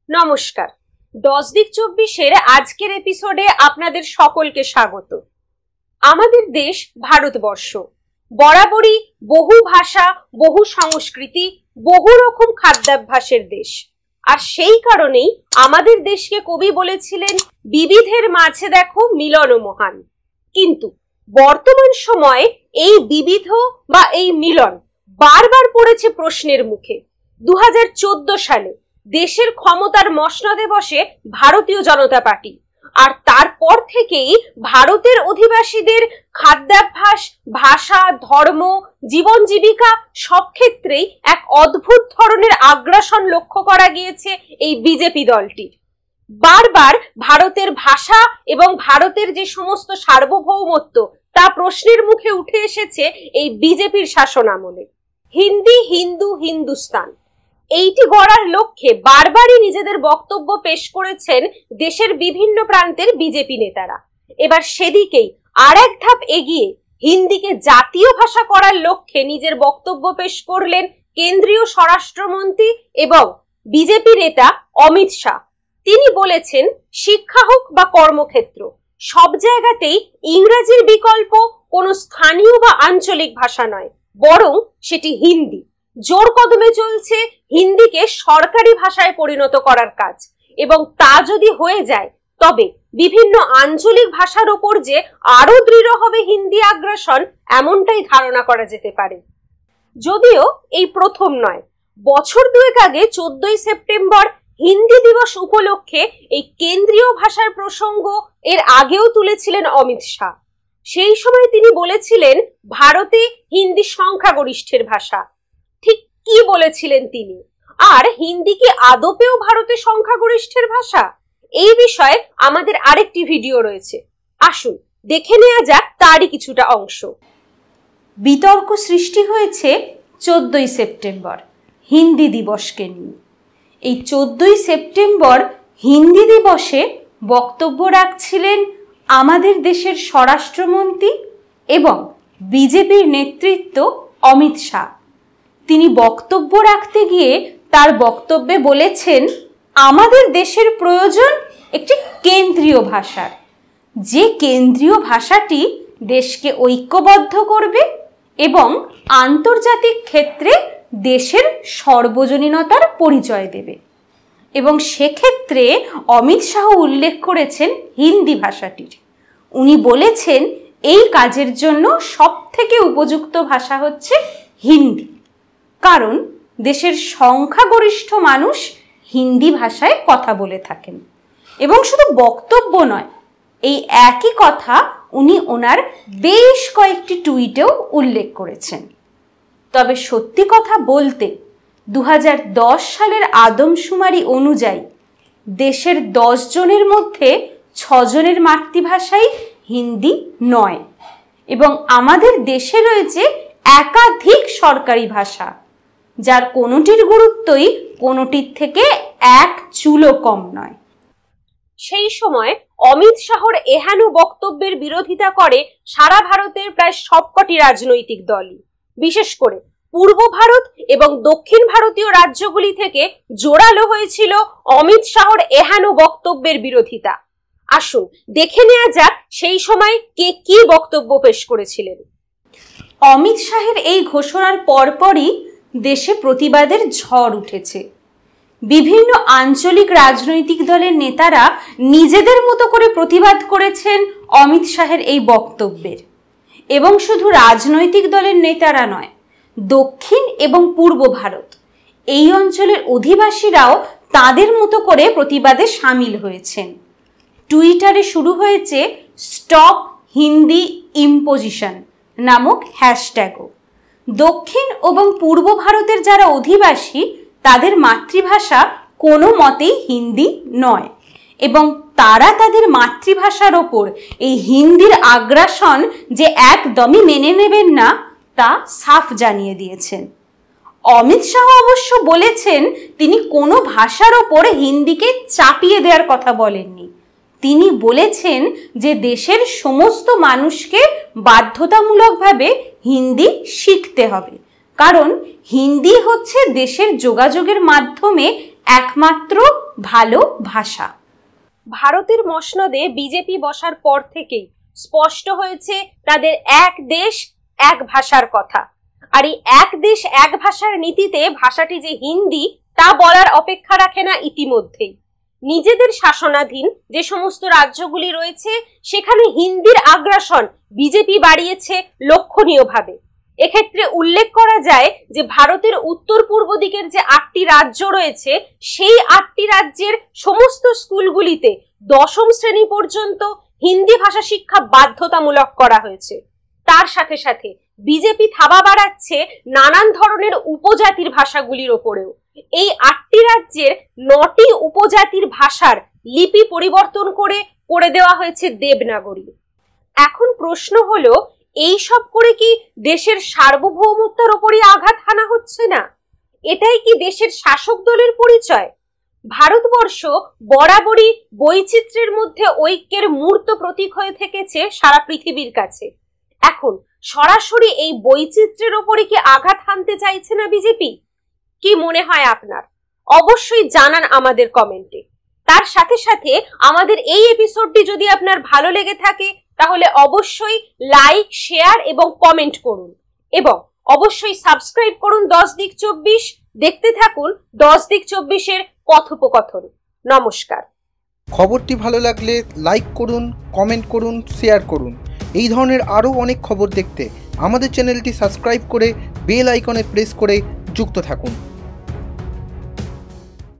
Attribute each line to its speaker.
Speaker 1: নমস্কার। 10 দিক 24-এর আজকের এপিসোডে আপনাদের সকলকে স্বাগত। আমাদের দেশ ভারতবর্ষ বরাবরই বহু ভাষা, বহু সংস্কৃতি, বহু রকম খাদ্যাভ্যাসের দেশ। আর সেই কারণেই আমাদের দেশকে কবি বলেছিলেন, বিবিধের মাঝে দেখো মিলন মহান। কিন্তু বর্তমান সময়ে এই বিবিধ বা এই মিলন বারবার পড়েছে প্রশ্নের মুখে। 2014 সালে দেশের ক্ষমতার মসনদে বসে ভারতীয় জনতা পার্টি, আর তারপর থেকেই ভারতের অধিবাসীদের খাদ্যাভ্যাস, ভাষা, ধর্ম, জীবন জীবিকা সব ক্ষেত্রেই এক অদ্ভুত ধরনের আগ্রাসন লক্ষ্য করা গিয়েছে এই বিজেপি দলটির। বারবার ভারতের ভাষা এবং ভারতের যে সমস্ত সার্বভৌমত্ব তা প্রশ্নের মুখে উঠে এসেছে এই বিজেপির শাসন আমলে। হিন্দি, হিন্দু, হিন্দুস্তান এইটি গড়ার লক্ষ্যে বারবারই নিজেদের বক্তব্য পেশ করেছেন দেশের বিভিন্ন প্রান্তের বিজেপি নেতারা। এবার সেদিকেই আর এক ধাপ এগিয়ে হিন্দিকে জাতীয় ভাষা করার লক্ষ্যে নিজের বক্তব্য পেশ করলেন কেন্দ্রীয় স্বরাষ্ট্রমন্ত্রী এবং বিজেপি নেতা অমিত শাহ। তিনি বলেছেন, শিক্ষা হোক বা কর্মক্ষেত্র, সব জায়গাতেই ইংরেজির বিকল্প কোনো স্থানীয় বা আঞ্চলিক ভাষা নয়, বরং সেটি হিন্দি। জোর কদমে চলছে হিন্দিকে সরকারি ভাষায় পরিণত করার কাজ, এবং তা যদি হয়ে যায় তবে বিভিন্ন আঞ্চলিক ভাষার ওপর যে আরো দৃঢ় হবে হিন্দি আগ্রাসন, এমনটাই ধারণা করা যেতে পারে। যদিও এই প্রথম নয়, বছর দুয়েক আগে 14ই সেপ্টেম্বর হিন্দি দিবস উপলক্ষে এই কেন্দ্রীয় ভাষার প্রসঙ্গ এর আগেও তুলেছিলেন অমিত শাহ। সেই সময় তিনি বলেছিলেন, ভারতে হিন্দি সংখ্যাগরিষ্ঠের ভাষা। ঠিক কি বলেছিলেন তিনি? আর হিন্দি কি আদপেও ভারতে সংখ্যাগরিষ্ঠের ভাষা? এই বিষয়ে আমাদের আরেকটি ভিডিও রয়েছে, আসুন দেখে নেওয়া যাক তারই কিছুটা অংশ।
Speaker 2: বিতর্ক সৃষ্টি হয়েছে 14ই সেপ্টেম্বর হিন্দি দিবসকে নিয়ে। এই 14ই সেপ্টেম্বর হিন্দি দিবসে বক্তব্য রাখছিলেন আমাদের দেশের স্বরাষ্ট্রমন্ত্রী এবং বিজেপির নেতৃত্ব অমিত শাহ। তিনি বক্তব্য রাখতে গিয়ে তার বক্তব্যে বলেছেন, আমাদের দেশের প্রয়োজন একটি কেন্দ্রীয় ভাষার, যে কেন্দ্রীয় ভাষাটি দেশকে ঐক্যবদ্ধ করবে এবং আন্তর্জাতিক ক্ষেত্রে দেশের সর্বজনীনতার পরিচয় দেবে। এবং সেক্ষেত্রে অমিত শাহ উল্লেখ করেছেন হিন্দি ভাষাটির। উনি বলেছেন, এই কাজের জন্য সবথেকে উপযুক্ত ভাষা হচ্ছে হিন্দি, কারণ দেশের সংখ্যাগরিষ্ঠ মানুষ হিন্দি ভাষায় কথা বলে থাকেন। এবং শুধু বক্তব্য নয়, এই একই কথা উনি ওনার বেশ কয়েকটি টুইটেও উল্লেখ করেছেন। তবে সত্যি কথা বলতে 2010 সালের আদমশুমারি অনুযায়ী দেশের 10 জনের মধ্যে 6 জনের মাতৃভাষাই হিন্দি নয়, এবং আমাদের দেশে রয়েছে একাধিক সরকারি ভাষা, যার কোনোটির গুরুত্বই কোনোটির থেকে এক চুলও কম নয়।
Speaker 1: সেই সময় অমিত শাহর এহেন বক্তব্যের বিরোধিতা করে সারা ভারতের প্রায় সবকটি রাজনৈতিক দলই। বিশেষ করে পূর্ব ভারত এবং দক্ষিণ ভারতীয় রাজ্যগুলি থেকে জোরালো হয়েছিল অমিত শাহর এহেন বক্তব্যের বিরোধিতা। আসুন দেখে নেওয়া যাক সেই সময় কে কি বক্তব্য পেশ করেছিলেন।
Speaker 2: অমিত শাহের এই ঘোষণার পরপরই দেশে প্রতিবাদের ঝড় উঠেছে। বিভিন্ন আঞ্চলিক রাজনৈতিক দলের নেতারা নিজেদের মতো করে প্রতিবাদ করেছেন অমিত শাহের এই বক্তব্যের। এবং শুধু রাজনৈতিক দলের নেতারা নয়, দক্ষিণ এবং পূর্ব ভারত এই অঞ্চলের অধিবাসীরাও তাদের মতো করে প্রতিবাদে সামিল হয়েছেন। টুইটারে শুরু হয়েছে স্টপ হিন্দি ইম্পোজিশন নামক হ্যাশট্যাগও। দক্ষিণ এবং পূর্ব ভারতের যারা অধিবাসী, তাদের মাতৃভাষা কোনো মতেই হিন্দি নয়, এবং তারা তাদের মাতৃভাষার ওপর এই হিন্দির আগ্রাসন যে একদমই মেনে নেবেন না, তা সাফ জানিয়ে দিয়েছেন। অমিত শাহ অবশ্য বলেছেন, তিনি কোনো ভাষার ওপর হিন্দিকে চাপিয়ে দেওয়ার কথা বলেননি। তিনি বলেছেন যে দেশের সমস্ত মানুষকে বাধ্যতামূলকভাবে হিন্দি শিখতে হবে, কারণ হিন্দি হচ্ছে দেশের যোগাযোগের মাধ্যমে একমাত্র ভালো ভাষা।
Speaker 1: ভারতের মসনদে বিজেপি বসার পর থেকেই স্পষ্ট হয়েছে তাদের এক দেশ এক ভাষার কথা। আর এই এক দেশ এক ভাষার নীতিতে ভাষাটি যে হিন্দি তা বলার অপেক্ষা রাখে না ইতিমধ্যেই। নিজেদের শাসনাধীন যে সমস্ত রাজ্যগুলি রয়েছে সেখানে হিন্দির আগ্রাসন বিজেপি বাড়িয়েছে লক্ষণীয়ভাবে। এক্ষেত্রে উল্লেখ করা যায় যে ভারতের উত্তর পূর্ব দিকের যে 8টি রাজ্য রয়েছে সেই 8টি রাজ্যের সমস্ত স্কুলগুলিতে 10ম শ্রেণী পর্যন্ত হিন্দি ভাষা শিক্ষা বাধ্যতামূলক করা হয়েছে। তার সাথে সাথে বিজেপি থাবা বাড়াচ্ছে নানান ধরনের উপজাতির ভাষাগুলির ওপরেও। এই 8টি রাজ্যের 9টি উপজাতির ভাষার লিপি পরিবর্তন করে দেওয়া হয়েছে দেবনাগরী। এখন প্রশ্ন হলো, এই সব করে কি দেশের সার্বভৌমত্বের ওপরই আঘাত হানা হচ্ছে না? এটাই কি দেশের শাসক দলের পরিচয়? ভারতবর্ষ বরাবরই বৈচিত্র্যের মধ্যে ঐক্যের মূর্ত প্রতীক হয়ে থেকেছে সারা পৃথিবীর কাছে। এখন সরাসরি এই বৈচিত্র্যের ওপরে কি আঘাত হানতে চাইছে না বিজেপি? কি মনে হয় আপনার? অবশ্যই জানান আমাদের কমেন্টে। তার সাথে সাথে আমাদের এই এপিসোডটি যদি আপনার ভালো লেগে থাকে তাহলে অবশ্যই লাইক, শেয়ার এবং কমেন্ট করুন এবং অবশ্যই সাবস্ক্রাইব করুন 10 দিক 24। দেখতে থাকুন 10 দিক 24-এর কথোপকথন। নমস্কার।
Speaker 3: খবরটি ভালো লাগলে লাইক করুন, কমেন্ট করুন, শেয়ার করুন। এই ধরনের আরও অনেক খবর দেখতে আমাদের চ্যানেলটি সাবস্ক্রাইব করে বেল আইকনে প্রেস করে যুক্ত থাকুন।